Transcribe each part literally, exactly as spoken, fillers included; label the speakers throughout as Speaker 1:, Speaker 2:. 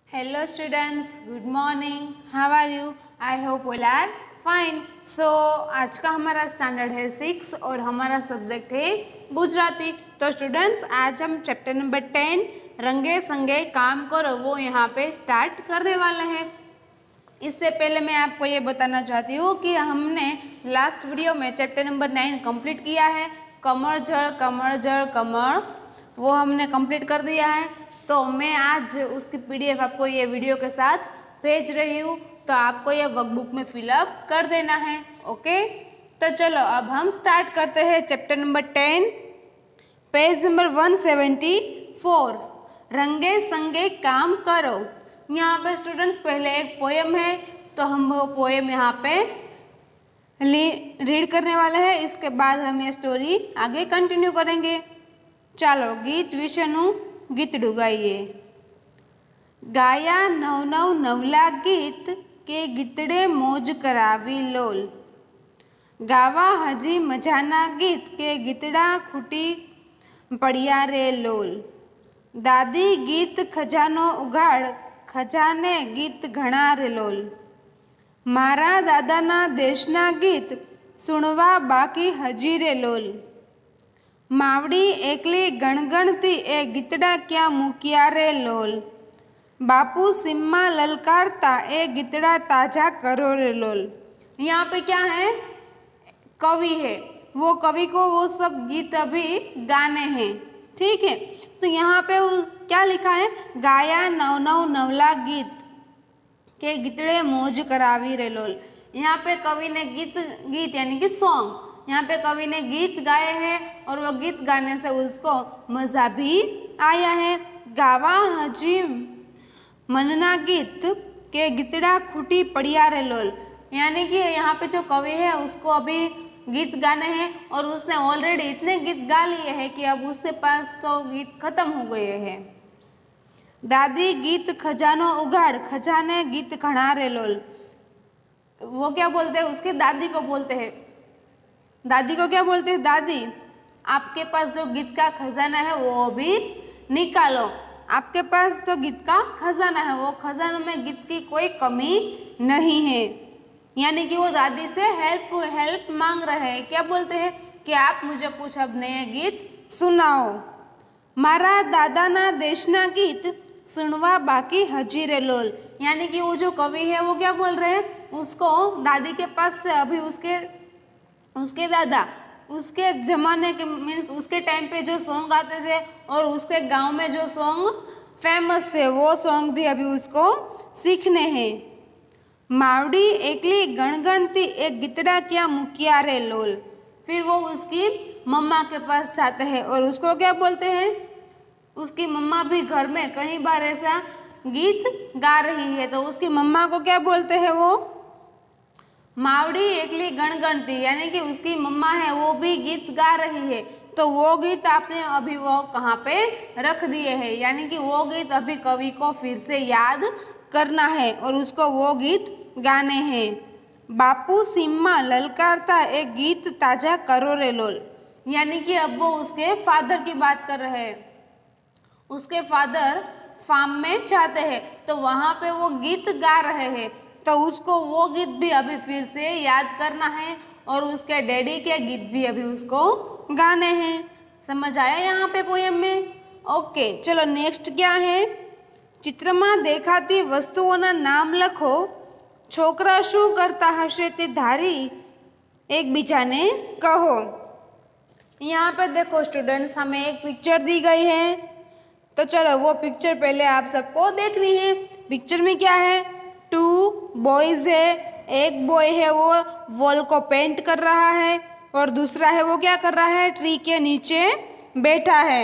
Speaker 1: Hello students, good morning. How are you? I hope all are fine. So आज का हमारा standard है six और हमारा सब्जेक्ट है गुजराती। तो स्टूडेंट्स आज हम चैप्टर नंबर टेन रंगे संगे काम करो वो यहाँ पे स्टार्ट करने वाले हैं। इससे पहले मैं आपको ये बताना चाहती हूँ कि हमने लास्ट वीडियो में चैप्टर नंबर नाइन कंप्लीट किया है। कमर जड़ कमर जड़ कमर वो हमने कंप्लीट कर दिया है। तो मैं आज उसकी पीडीएफ आपको ये वीडियो के साथ भेज रही हूँ, तो आपको ये वर्कबुक में फिलअप कर देना है। ओके, तो चलो अब हम स्टार्ट करते हैं chapter number ten, page number one seventy four, रंगे संगे काम करो। यहाँ पे स्टूडेंट्स पहले एक पोएम है, तो हम वो पोएम यहाँ पे रीड करने वाले हैं। इसके बाद हम ये स्टोरी आगे कंटिन्यू करेंगे। चालो गीत विशेनु गीतड़ू गाइए। गाया नव नव नवला गीत के गीतड़े मौज करावी लोल। गावा हजी मजाना गीत के गीतड़ा खूटी पड़िया रे लोल। दादी गीत खजानो उगाड़ खजाने गीत घणा रे लोल। मारा दादाना देशना गीत सुनवा बाकी हजी रे लोल। मावड़ी एकली गणगणती ए गीतड़ा क्या मुकिया रे लोल। बापू सिम्मा ललकारता ए गीतड़ा ताजा करो रे लोल। यहाँ पे क्या है, कवि है, वो कवि को वो सब गीत अभी गाने हैं। ठीक है, तो यहाँ पे क्या लिखा है, गाया नव नव नवला गीत के गीतड़े मौज करावी रे लोल। यहाँ पे कवि ने गीत गीत यानी कि सॉन्ग, यहाँ पे कवि ने गीत गाए हैं और वो गीत गाने से उसको मजा भी आया है। गावा हजी मनना गीत के गीतड़ा खूटी पड़िया रे लोल, यानी कि यहाँ पे जो कवि है उसको अभी गीत गाने हैं और उसने ऑलरेडी इतने गीत गा लिए हैं कि अब उसके पास तो गीत खत्म हो गए हैं। दादी गीत खजानो उगाड़ खजाने गीत घणा रे लोल। वो क्या बोलते हैं, उसके दादी को बोलते हैं, दादी को क्या बोलते हैं, दादी आपके पास जो गीत का खजाना है वो भी निकालो। आपके पास तो गीत का खजाना है, वो खजाना में गीत की कोई कमी नहीं है। यानी कि वो दादी से हेल्प हेल्प मांग रहे हैं। क्या बोलते हैं कि आप मुझे कुछ अब नए गीत सुनाओ। मारा दादा ना देशना गीत सुनवा बाकी हजी रे लोल, यानी कि वो जो कवि है वो क्या बोल रहे हैं, उसको दादी के पास से अभी उसके उसके दादा उसके जमाने के मीन्स उसके टाइम पे जो सॉन्ग आते थे और उसके गांव में जो सॉन्ग फेमस थे वो सॉन्ग भी अभी उसको सीखने हैं। मावड़ी एकली गणगणती एक गीतड़ा क्या मुकिया रे लोल। फिर वो उसकी मम्मा के पास जाते हैं और उसको क्या बोलते हैं, उसकी मम्मा भी घर में कई बार ऐसा गीत गा रही है, तो उसकी मम्मा को क्या बोलते हैं, वो मावड़ी एकली गणगणती, यानी कि उसकी मम्मा है वो भी गीत गा रही है, तो वो गीत आपने अभी वो कहाँ पे रख दिए हैं, यानी कि वो गीत अभी कवि को फिर से याद करना है और उसको वो गीत गाने हैं। बापू सिम्मा ललकारता एक गीत ताजा करो रे लोल, यानी कि अब वो उसके फादर की बात कर रहे हैं। उसके फादर फार्म में जाते हैं तो वहाँ पे वो गीत गा रहे हैं, तो उसको वो गीत भी अभी फिर से याद करना है और उसके डैडी के गीत भी अभी उसको गाने हैं। समझ आया यहाँ पे पोएम में? ओके, चलो नेक्स्ट क्या है, चित्र में देखाती वस्तुओं नाम लखो। छोकरा शू करता हशे ते धारी एक बीजा ने कहो। यहाँ पे देखो स्टूडेंट्स, हमें एक पिक्चर दी गई है, तो चलो वो पिक्चर पहले आप सबको देखनी है। पिक्चर में क्या है, टू बॉयज है, एक बॉय है वो वॉल को पेंट कर रहा है और दूसरा है वो क्या कर रहा है, ट्री के नीचे बैठा है।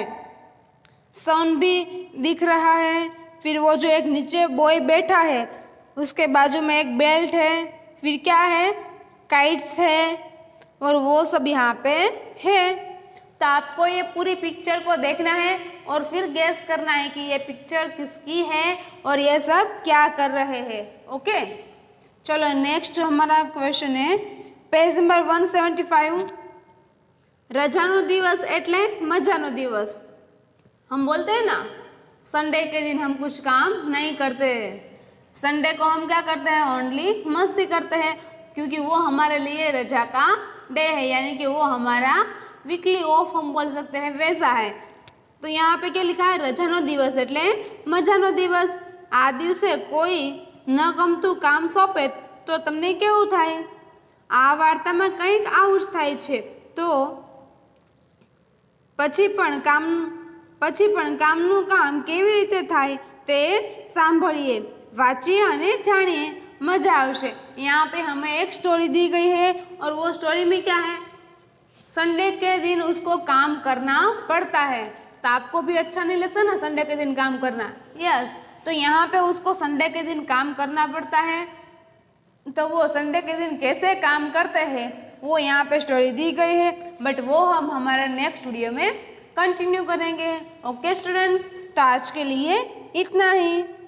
Speaker 1: सन भी दिख रहा है। फिर वो जो एक नीचे बॉय बैठा है उसके बाजू में एक बेल्ट है, फिर क्या है, काइट्स है और वो सब यहाँ पे है। तो आपको ये पूरी पिक्चर को देखना है और फिर गैस करना है कि ये पिक्चर किसकी है और ये सब क्या कर रहे हैं। ओके, चलो नेक्स्ट हमारा क्वेश्चन है page number one seventy five. रजानो दिवस एटले मजानो दिवस हम बोलते हैं ना, संडे के दिन हम कुछ काम नहीं करते। संडे को हम क्या करते हैं, ओनली मस्ती करते हैं, क्योंकि वो हमारे लिए रजा का डे है, यानी कि वो हमारा वीकली ऑफ हम बोल सकते हैं, वैसा है। तो यहाँ पे क्या लिखा है, रजानो दिवस एटले मजानो दिवस। आ दिवसे कोई न गमतुं काम सोंपे तो तमने केवुं थाय? आ वार्तामां कंईक आवुं ज थाय छे। तो पछी पण काम पछी पण कामनुं काम केवी रीते थाय ते सांभळीए, वांचीए अने जाणीए, मजा आवशे। यहाँ पे हमें एक स्टोरी दी गई है और वो स्टोरी में क्या है, संडे के दिन उसको काम करना पड़ता है। तो आपको भी अच्छा नहीं लगता ना संडे के दिन काम करना? यस। तो यहाँ पे उसको संडे के दिन काम करना पड़ता है। तो वो संडे के दिन कैसे काम करते हैं वो यहाँ पे स्टोरी दी गई है, बट वो हम हमारे नेक्स्ट वीडियो में कंटिन्यू करेंगे। ओके स्टूडेंट्स, तो आज के लिए इतना ही।